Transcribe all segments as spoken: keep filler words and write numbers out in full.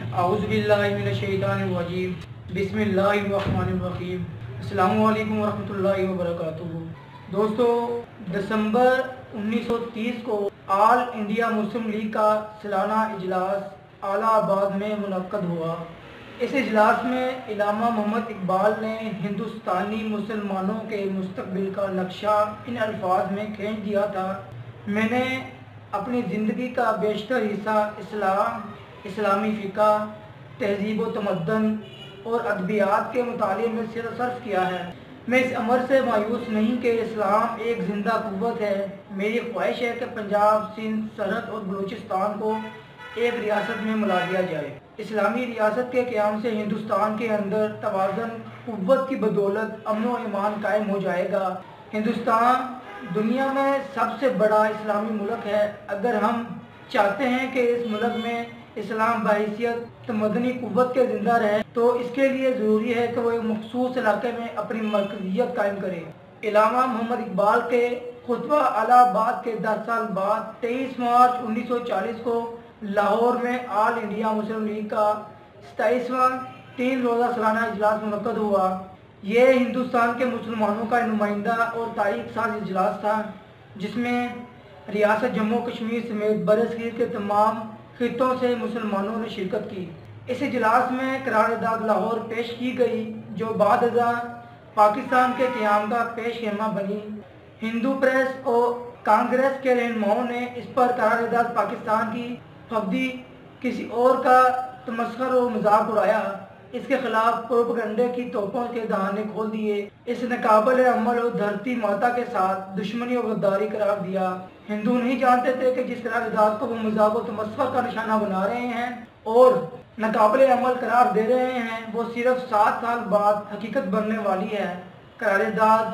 اعوذ باللہ من الشیطان الرجیم بسم اللہ الرحمن الرحیم السلام علیکم ورحمۃ اللہ وبرکاتہ۔ دوستو، دسمبر انیس سو تیس کو آل انڈیا مسلم لیگ کا سالانہ اجلاس اعلیٰ آباد میں منعقد ہوا۔ اس اجلاس میں علامہ محمد اقبال نے ہندوستانی مسلمانوں کے مستقبل کا نقشہ ان الفاظ میں کھینچ دیا تھا: میں نے اپنی زندگی کا بیشتر حصہ اسلام، اسلامی فقہ، تہذیب و تمدن اور ادبیات کے مطالعے میں صرف کیا ہے۔ میں اس امر سے مایوس نہیں کہ اسلام ایک زندہ قوت ہے۔ میری خواہش ہے کہ پنجاب، سندھ، سرحد اور بلوچستان کو ایک ریاست میں ملا دیا جائے۔ اسلامی ریاست کے قیام سے ہندوستان کے اندر توازن قوت کی بدولت امن و ایمان قائم ہو جائے گا۔ ہندوستان دنیا میں سب سے بڑا اسلامی ملک ہے۔ اگر ہم چاہتے ہیں کہ اس ملک میں اسلام بحیثیت مدنی قوت کے زندہ رہے تو اس کے لیے ضروری ہے کہ وہ ایک مخصوص علاقے میں اپنی مرکزیت قائم کرے۔ علامہ محمد اقبال کے خطبہ اعلیٰ آباد کے دس سال بعد تیئیس مارچ انیس سو چالیس کو لاہور میں آل انڈیا مسلم لیگ کا ستائیسواں تین روزہ سالانہ اجلاس منعقد ہوا۔ یہ ہندوستان کے مسلمانوں کا نمائندہ اور تاریخ ساز اجلاس تھا، جس میں ریاست جموں کشمیر سمیت برصغیر کے تمام خطوں سے مسلمانوں نے شرکت کی۔ اس اجلاس میں قرارداد لاہور پیش کی گئی، جو بعد ازاں پاکستان کے قیام کا پیش خیمہ بنی۔ ہندو پریس اور کانگریس کے رہنماؤں نے اس پر قرارداد پاکستان کی خبدی کسی اور کا تمسخر و مذاق اڑایا، اس کے خلاف پروپیگنڈے کی توپوں کے دہانے کھول دیے، اس نے قابل عمل اور دھرتی ماتا کے ساتھ دشمنی و غداری قرار دیا۔ ہندو نہیں جانتے تھے کہ جس قرارداد کو وہ مذاق و تمسخر کا نشانہ بنا رہے ہیں اور ناقابل عمل قرار دے رہے ہیں، وہ صرف سات سال بعد حقیقت بننے والی ہے۔ قرارداد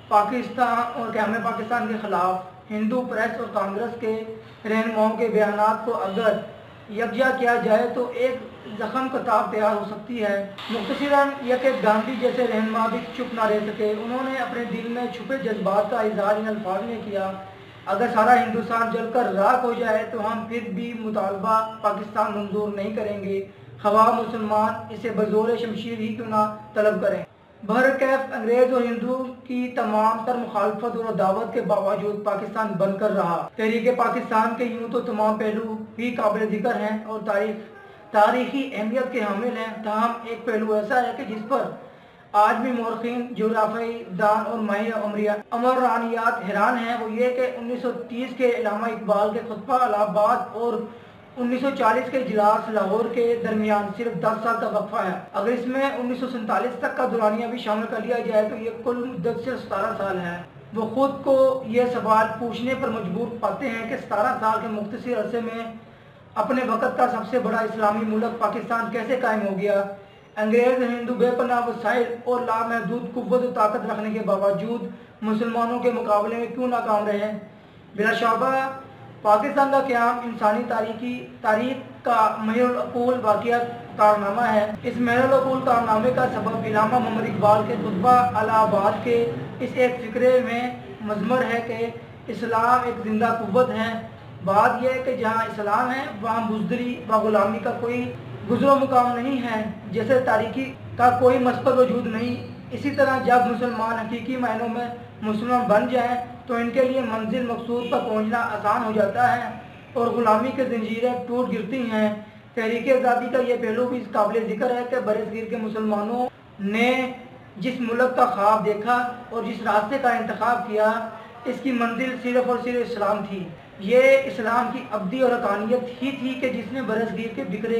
پاکستان اور قیام پاکستان کے خلاف ہندو پریس اور کانگریس کے رہنماؤں کے بیانات کو اگر یکجا کیا جائے تو ایک زخم کتاب تیار ہو سکتی ہے۔ مختصراً یہ کہ گاندھی جیسے رہنما بھی چپ نہ رہ سکے۔ انہوں نے اپنے دل میں چھپے جذبات کا اظہار ان الفاظ میں کیا: اگر سارا ہندوستان جل کر راکھ ہو جائے تو ہم پھر بھی مطالبہ پاکستان منظور نہیں کریں گے، خواہ مسلمان اسے بزور شمشیر ہی کیوں نہ طلب کریں۔ بہرکیف انگریز اور ہندو کی تمام تر مخالفت اور عداوت کے باوجود پاکستان بن کر رہا۔ تحریک پاکستان کے یوں تو تمام پہلو بھی قابل ذکر ہیں اور تاریخ تاریخی اہمیت کے حامل ہیں، تاہم ایک پہلو ایسا ہے کہ جس پر آج بھی مورخین، جغرافیائی دان اور ماہر عمرانیات حیران ہیں، وہ یہ کہ انیس سو تیس کے علامہ اقبال کے خطبہ الہ آباد اور انیس سو چالیس کے اجلاس لاہور کے درمیان صرف دس سال کا وقفہ ہے۔ اگر اس میں انیس سو سینتالیس تک کا دورانیہ بھی شامل کر لیا جائے تو یہ کل مدت صرف ستارہ سال ہے۔ وہ خود کو یہ سوال پوچھنے پر مجبور پاتے ہیں کہ ستارہ سال کے مختصر عرصے میں اپنے وقت کا سب سے بڑا اسلامی ملک پاکستان کیسے قائم ہو گیا؟ انگریز ہندو بے پناہ وسائل اور لامحدود قوت و طاقت رکھنے کے باوجود مسلمانوں کے مقابلے میں کیوں ناکام رہے؟ بلا شبہ پاکستان کا قیام انسانی تاریخی تاریخ کا محر العقول واقعہ کارنامہ ہے۔ اس محر العقول کارنامے کا سبب علامہ محمد اقبال کے خطبہ الہ آباد کے اس ایک فقرے میں مضمر ہے کہ اسلام ایک زندہ قوت ہے۔ بات یہ ہے کہ جہاں اسلام ہے وہاں بزدلی و غلامی کا کوئی گزر و مقام نہیں ہے، جیسے تاریخی کا کوئی مثبت وجود نہیں۔ اسی طرح جب مسلمان حقیقی معنوں میں مسلمان بن جائیں تو ان کے لیے منزل مقصود پر پہنچنا آسان ہو جاتا ہے اور غلامی کے زنجیریں ٹوٹ گرتی ہیں۔ تحریک آزادی کا یہ پہلو بھی قابل ذکر ہے کہ برصغیر کے مسلمانوں نے جس ملک کا خواب دیکھا اور جس راستے کا انتخاب کیا، اس کی منزل صرف اور صرف اسلام تھی۔ یہ اسلام کی ابدی اور حقانیت ہی تھی کہ جس نے برصغیر کے بکھرے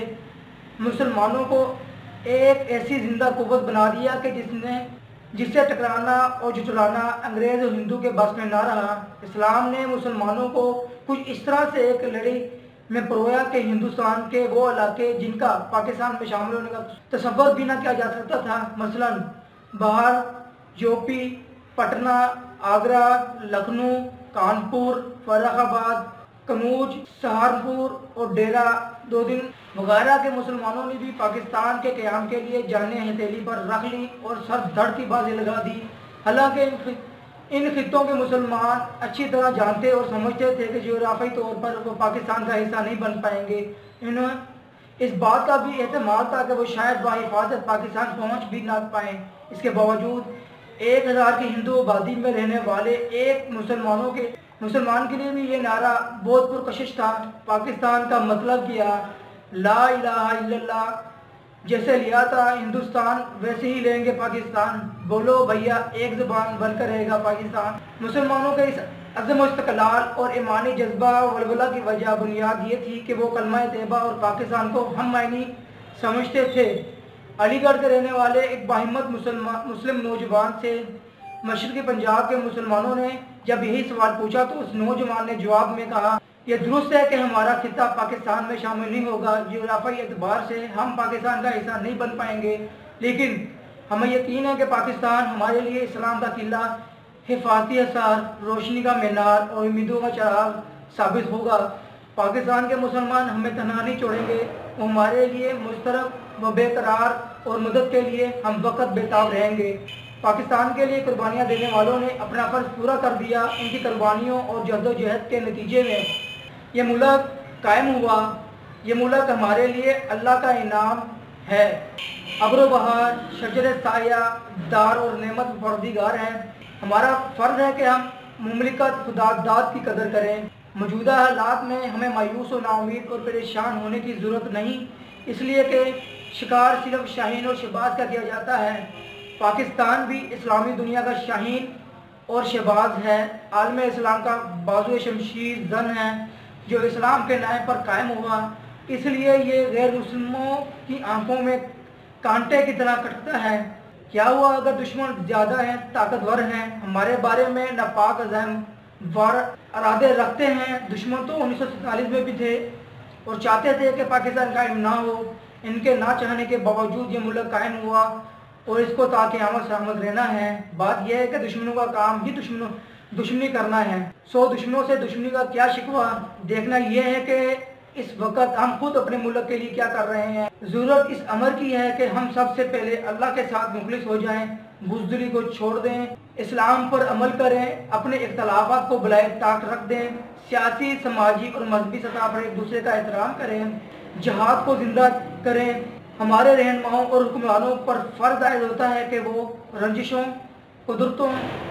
مسلمانوں کو ایک ایسی زندہ قوت بنا دیا کہ جس نے جس سے ٹکرانا اور جھٹلانا انگریز اور ہندو کے بس میں نہ رہا۔ اسلام نے مسلمانوں کو کچھ اس طرح سے ایک لڑائی میں پرویا کہ ہندوستان کے وہ علاقے جن کا پاکستان میں شامل ہونے کا تصور بھی نہ کیا جا سکتا تھا، مثلاً Bihar, U P, Patna, Agra, Lucknow, Kanpur, Firozabad, Kannauj, Saharanpur اور ڈیرہ دو دن وغیرہ کے مسلمانوں نے بھی پاکستان کے قیام کے لیے جانیں ہتھیلی پر رکھ لی اور سر دھڑ کی بازی لگا دی۔ حالانکہ ان خطوں کے مسلمان اچھی طرح جانتے اور سمجھتے تھے کہ جغرافیائی طور پر وہ پاکستان کا حصہ نہیں بن پائیں گے۔ اس بات کا بھی احتمال تھا کہ وہ شاید بحفاظت پاکستان پہنچ بھی نہ پائیں۔ اس کے باوجود ایک ہزار کی ہندو آبادی میں رہنے والے ایک مسلمانوں کے مسلمان کے لیے بھی یہ نعرہ بہت پرکشش تھا۔ پاکستان کا مطلب کیا؟ لا الہ الا اللہ، جیسے لیا تھا ہندوستان ویسے ہی لیں گے پاکستان۔ بولو بھیا، ایک زبان بن کر رہے گا پاکستان۔ مسلمانوں کے اس عزم و استقلال اور ایمانی جذبہ ولولہ کی وجہ بنیاد یہ تھی کہ وہ کلمہ طیبہ اور پاکستان کو ہم معنی سمجھتے تھے۔ علی گڑھ کے رہنے والے ایک باہمت مسلم نوجوان سے مشرقی پنجاب کے مسلمانوں نے جب یہی سوال پوچھا تو اس نوجوان نے جواب میں کہا، یہ درست ہے کہ ہمارا خطہ پاکستان میں شامل نہیں ہوگا، جغرافیائی اعتبار سے ہم پاکستان کا حصہ نہیں بن پائیں گے، لیکن ہمیں یقین ہے کہ پاکستان ہمارے لیے اسلام کا قلعہ، حفاظتی اثار، روشنی کا مینار اور امیدوں کا چراغ ثابت ہوگا۔ پاکستان کے مسلمان ہمیں تنہا نہیں چھوڑیں گے، وہ ہمارے لیے مشترک و بے قرار اور مدد کے لیے ہم وقت بےتاب رہیں گے۔ پاکستان کے لیے قربانیاں دینے والوں نے اپنا فرض پورا کر دیا۔ ان کی قربانیوں اور جہد و جہد کے نتیجے میں یہ ملک قائم ہوا۔ یہ ملک ہمارے لیے اللہ کا انعام ہے، ابر و بہار، شجر سایہ دار اور نعمت پروردگار ہے۔ ہمارا فرض ہے کہ ہم مملکت خدا داد کی قدر کریں۔ موجودہ حالات میں ہمیں مایوس و نا امید اور پریشان ہونے کی ضرورت نہیں، اس لیے کہ شکار صرف شاہین اور شہباز کا کیا جاتا ہے۔ پاکستان بھی اسلامی دنیا کا شاہین اور شہباز ہے، عالم اسلام کا بازو شمشیر زن ہے جو اسلام کے نائب پر قائم ہوا۔ اس لیے یہ غیر مسلموں کی آنکھوں میں کانٹے کی طرح کٹتا ہے۔ کیا ہوا اگر دشمن زیادہ ہیں، طاقتور ہیں، ہمارے بارے میں ناپاک عزم وار ارادے رکھتے ہیں؟ دشمن تو انیس سو سینتالیس میں بھی تھے اور چاہتے تھے کہ پاکستان قائم نہ ہو۔ ان کے نہ چاہنے کے باوجود یہ ملک قائم ہوا اور اس کو تا قیامت سلامت رہنا ہے۔ بات یہ ہے کہ دشمنوں کا کام ہی دشمنوں دشمنی کرنا ہے۔ سو دشمنوں سے دشمنی کا کیا شکوہ؟ دیکھنا یہ ہے کہ اس وقت ہم خود اپنے ملک کے لیے کیا کر رہے ہیں۔ ضرورت اس امر کی ہے کہ ہم سب سے پہلے اللہ کے ساتھ مخلص ہو جائیں، بزدلی کو چھوڑ دیں، اسلام پر عمل کریں، اپنے اختلافات کو بالائے طاق رکھ دیں، سیاسی، سماجی اور مذہبی سطح پر ایک دوسرے کا احترام کریں، جہاد کو زندہ کریں۔ ہمارے رہنماؤں اور حکمرانوں پر فرض عائد ہوتا ہے کہ وہ رنجشوں، قدرتوں،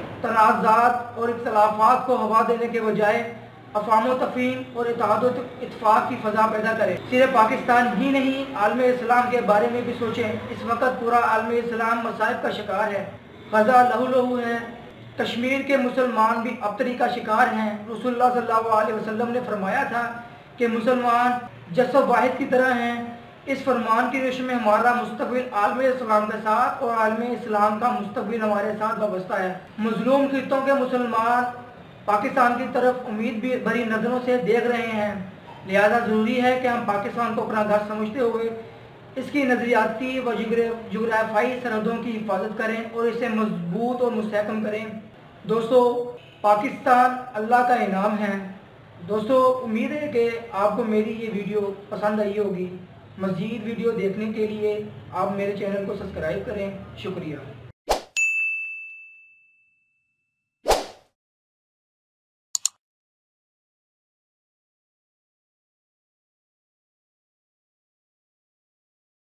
تنازعات اور اختلافات کو ہوا دینے کے بجائے افہام و تفہیم اور اتحاد و اتفاق کی فضا پیدا کرے۔ صرف پاکستان ہی نہیں، عالم اسلام کے بارے میں بھی سوچیں۔ اس وقت پورا عالم اسلام مصائب کا شکار ہے، غزہ لہو لہو ہے، کشمیر کے مسلمان بھی ابتری کا شکار ہیں۔ رسول اللہ صلی اللہ علیہ وسلم نے فرمایا تھا کہ مسلمان جسد واحد کی طرح ہیں۔ اس فرمان کی روشنی میں ہمارا مستقبل عالم اسلام کے ساتھ اور عالم اسلام کا مستقبل ہمارے ساتھ وابستہ ہے۔ مظلوم خطوں کے مسلمان پاکستان کی طرف امید بھی بھری نظروں سے دیکھ رہے ہیں، لہذا ضروری ہے کہ ہم پاکستان کو اپنا گھر سمجھتے ہوئے اس کی نظریاتی و جغرافیائی سرحدوں کی حفاظت کریں اور اسے مضبوط اور مستحکم کریں۔ دوستو، پاکستان اللہ کا انعام ہے۔ دوستو، امید ہے کہ آپ کو میری یہ ویڈیو پسند آئی ہوگی۔ مزید ویڈیو دیکھنے کے لیے آپ میرے چینل کو سبسکرائب کریں۔ شکریہ۔